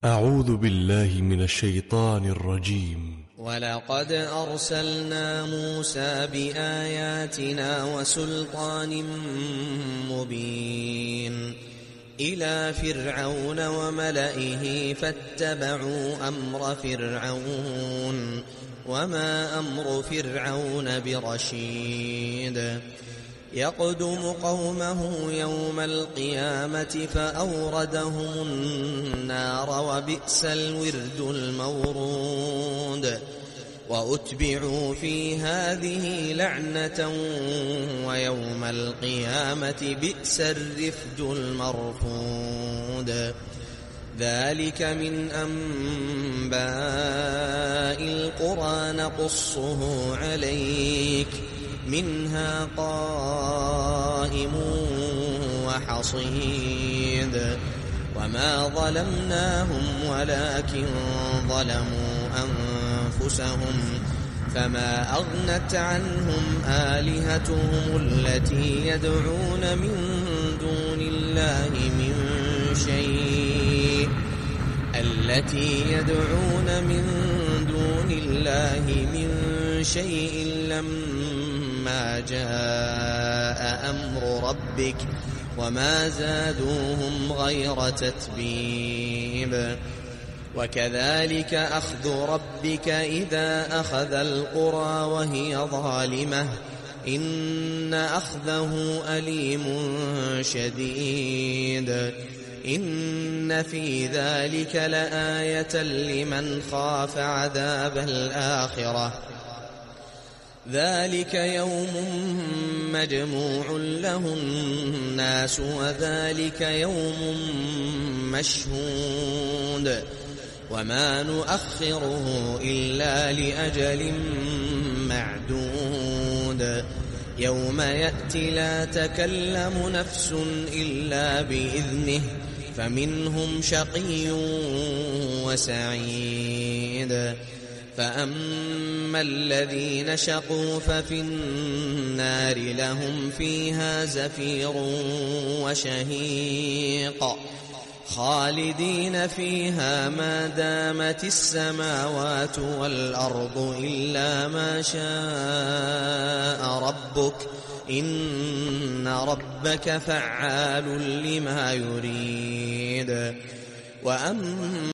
أعوذ بالله من الشيطان الرجيم. ولقد أرسلنا موسى بآياتنا وسلطان مبين إلى فرعون وملئه فاتبعوا أمر فرعون وما أمر فرعون برشيد يقدم قومه يوم القيامة فأوردهم النار وبئس الورد المورود وأتبعوا في هذه لعنة ويوم القيامة بئس الرفد المرفود ذلك من أنباء القرى نقصه عليك منها قائم وحصيد وما ظلمناهم ولكن ظلموا أنفسهم فما أغنت عنهم آلهتهم التي يدعون من دون الله من شيء لما جاء أمر ربك وما زادوهم غير تتبيب وكذلك أخذ ربك إذا أخذ القرى وهي ظالمة إن أخذه أليم شديد إن في ذلك لآية لمن خاف عذاب الآخرة ذلك يوم مجموع له الناس وذلك يوم مشهود وما نؤخره إلا لأجل معدود يوم يأتي لا تكلم نفس إلا بإذنه فمنهم شقي وسعيد فأما الذين شقوا ففي النار لهم فيها زفير وشهيق خالدين فيها ما دامت السماوات والأرض إلا ما شاء ربك إن ربك فعال لما يريد